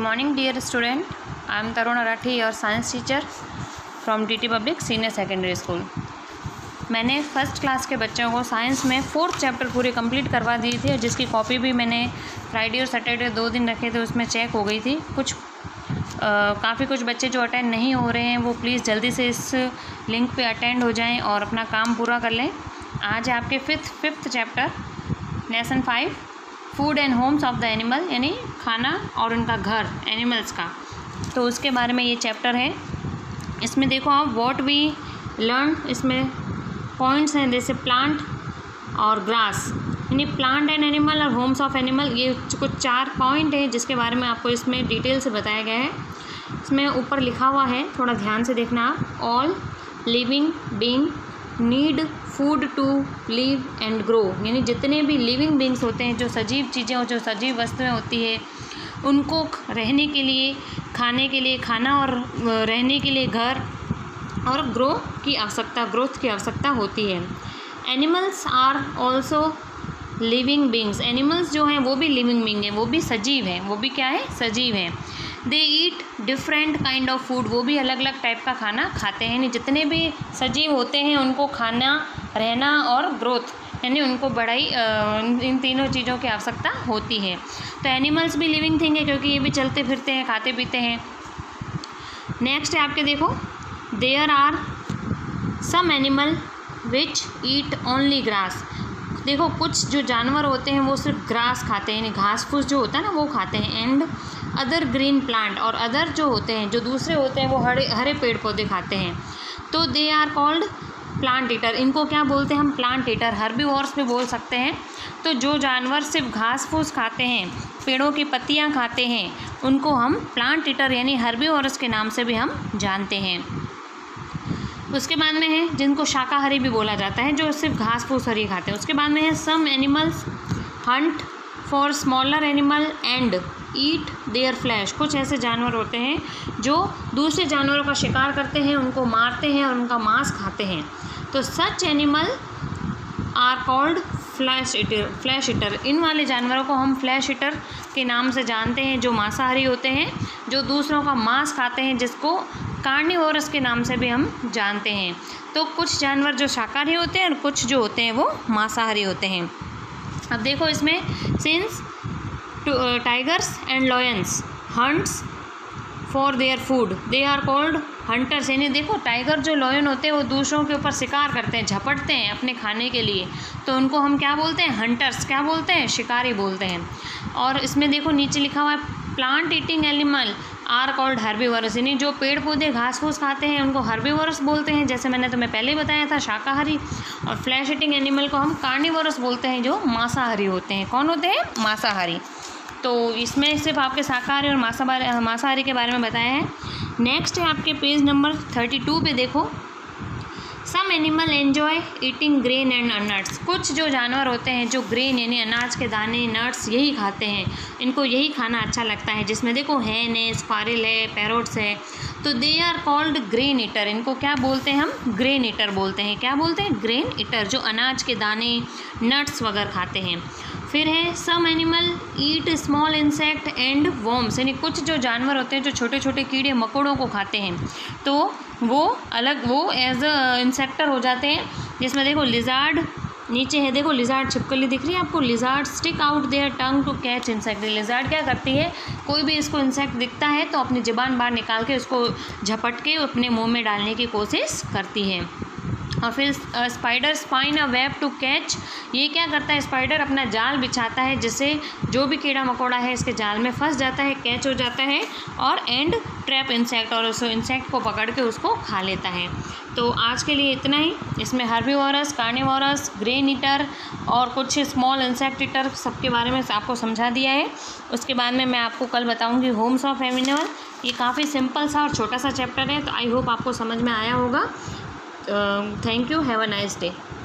Morning dear student, I am Taruna Rathi, your science teacher from DT Public Senior Secondary School. मैंने first class के बच्चों को science में 4th chapter पूरे complete करवा दी थी, जिसकी कॉपी भी मैंने फ्राइडे और सैटरडे 2 दिन रखे थे, उसमें चेक हो गई थी। काफ़ी कुछ बच्चे जो अटेंड नहीं हो रहे हैं वो प्लीज़ जल्दी से इस लिंक पे अटेंड हो जाएं और अपना काम पूरा कर लें। आज आपके fifth chapter lesson 5 food and homes of the animal, यानी खाना और उनका घर एनिमल्स का, तो उसके बारे में ये चैप्टर है। इसमें देखो आप व्हाट वी लर्न, इसमें पॉइंट्स हैं जैसे प्लांट और ग्रास, यानी प्लांट एंड एनिमल और होम्स ऑफ एनिमल, ये कुछ 4 पॉइंट हैं जिसके बारे में आपको इसमें डिटेल से बताया गया है। इसमें ऊपर लिखा हुआ है, थोड़ा ध्यान से देखना आप, all living being need food to live and grow, यानी जितने भी लिविंग बीइंग्स होते हैं, जो सजीव चीज़ें और जो सजीव वस्तुएं होती है, उनको रहने के लिए, खाने के लिए खाना और रहने के लिए घर और ग्रोथ की आवश्यकता होती है। Animals are also living beings, animals जो हैं वो भी लिविंग बींग हैं, वो भी सजीव हैं, वो भी क्या है, सजीव हैं। They eat different kind of food, वो भी अलग अलग टाइप का खाना खाते हैं, यानी जितने भी सजीव होते हैं उनको खाना, रहना और ग्रोथ, यानी उनको बढ़ाई, इन तीनों चीज़ों की आवश्यकता होती है। तो एनिमल्स भी लिविंग थिंग है क्योंकि ये भी चलते फिरते हैं, खाते पीते हैं। नेक्स्ट है आपके देखो, there are some animal which eat only grass, देखो कुछ जो जानवर होते हैं वो सिर्फ ग्रास खाते हैं, यानी घास फूस जो होता है ना वो खाते हैं। एंड अदर ग्रीन प्लांट, और अदर जो होते हैं, जो दूसरे होते हैं वो हरे पेड़ पौधे खाते हैं। तो they are called plant eater, इनको क्या बोलते हैं हम, प्लांट ईटर, हर्बीवोर्स भी बोल सकते हैं। तो जो जानवर सिर्फ घास फूस खाते हैं, पेड़ों की पत्तियां खाते हैं, उनको हम प्लांट ईटर यानी हर्बीवोर्स के नाम से भी हम जानते हैं। उसके बाद में है जिनको शाकाहारी भी बोला जाता है, जो सिर्फ घास फूस हरी खाते हैं। उसके बाद में है some animals hunt for smaller animal and eat their flesh, कुछ ऐसे जानवर होते हैं जो दूसरे जानवरों का शिकार करते हैं, उनको मारते हैं और उनका मांस खाते हैं। तो such animal are called flesh eater, इन वाले जानवरों को हम फ्लैश ईटर के नाम से जानते हैं, जो मांसाहारी होते हैं, जो दूसरों का मांस खाते हैं, जिसको कार्निवोरस के नाम से भी हम जानते हैं। तो कुछ जानवर जो शाकाहारी होते हैं और कुछ जो होते हैं वो मांसाहारी होते हैं। अब देखो इसमें since tigers and lions hunts for their food they are called hunters, यानी देखो टाइगर जो लॉयन होते हैं वो दूसरों के ऊपर शिकार करते हैं, झपटते हैं अपने खाने के लिए, तो उनको हम क्या बोलते हैं, हंटर्स, क्या बोलते हैं, शिकारी बोलते हैं। और इसमें देखो नीचे लिखा हुआ है plant eating animal are called herbivorous, यानी जो पेड़ पौधे घास फूस खाते हैं उनको हर्बीवोरस बोलते हैं, जैसे मैंने तुम्हें पहले ही बताया था, शाकाहारी। और फ्लैश ईटिंग एनिमल को हम कार्निवोरस बोलते हैं, जो मांसाहारी होते हैं। कौन होते हैं, मांसाहारी। तो इसमें सिर्फ आपके शाकाहारी और मांसाहारी के बारे में बताया है। नेक्स्ट है आपके पेज नंबर 32 पे देखो, some animal enjoy eating grain and nuts, कुछ जो जानवर होते हैं जो ग्रेन यानी अनाज के दाने, नट्स यही खाते हैं, इनको यही खाना अच्छा लगता है। जिसमें देखो हैन है, स्क्वारिल है, पैरोट्स है, तो they are called grain eater, इनको क्या बोलते हैं हम, ग्रेन ईटर बोलते हैं। क्या बोलते हैं, ग्रेन ईटर, जो अनाज के दाने, नट्स वगैरह खाते हैं। फिर है some animal eat small insect and worms, यानी कुछ जो जानवर होते हैं जो छोटे छोटे कीड़े मकोड़ों को खाते हैं, तो वो एज अ इंसेक्टर हो जाते हैं। जिसमें देखो लिजार्ड नीचे है, देखो लिजार्ड छिपकली दिख रही है आपको, lizard stick out their tongue to catch insect, lizard क्या करती है, कोई भी इसको इंसेक्ट दिखता है तो अपनी ज़ुबान बाहर निकाल के उसको झपट के अपने मुँह में डालने की कोशिश करती है। और फिर spider spins a web to catch, ये क्या करता है, स्पाइडर अपना जाल बिछाता है जिससे जो भी कीड़ा मकोड़ा है इसके जाल में फंस जाता है, कैच हो जाता है, और एंड ट्रैप इंसेक्ट, और उस इंसेक्ट को पकड़ के उसको खा लेता है। तो आज के लिए इतना ही। इसमें हर्बीवोरस, कार्निवोरस, ग्रेन ईटर और कुछ स्मॉल इंसेक्ट ईटर सबके बारे में आपको समझा दिया है। उसके बाद में मैं आपको कल बताऊंगी होम्स ऑफ एनिमल। ये काफ़ी सिंपल सा और छोटा सा चैप्टर है, तो आई होप आपको समझ में आया होगा। Thank you. Have a nice day.